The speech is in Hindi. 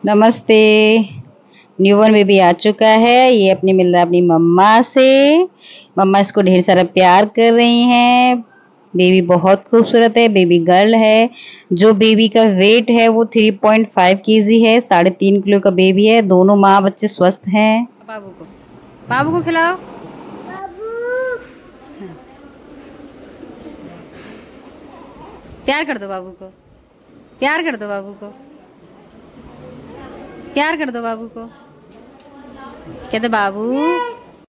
नमस्ते। न्यूबॉर्न बेबी आ चुका है। ये अपने मिल रहा है अपनी मम्मा से। मम्मा इसको ढेर सारा प्यार कर रही हैं। बेबी बहुत खूबसूरत है। बेबी गर्ल है। जो बेबी का वेट है वो 3.5 kg है। 3.5 किलो का बेबी है। दोनों माँ बच्चे स्वस्थ हैं। बाबू को खिलाओ। प्यार कर दो बाबू को। प्यार कर दो बाबू को। प्यार कर दो बाबू को। कहते बाबू।